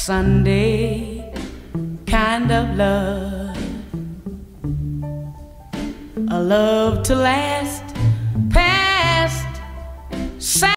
Sunday kind of love, a love to last past